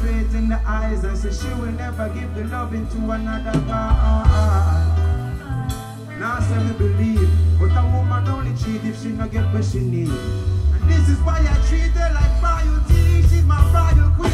straight in the eyes and say she will never give the loving to another guy. Now say we believe, but a woman only cheat if she not get what she need. And this is why I treat her like royalty. She's my royal queen.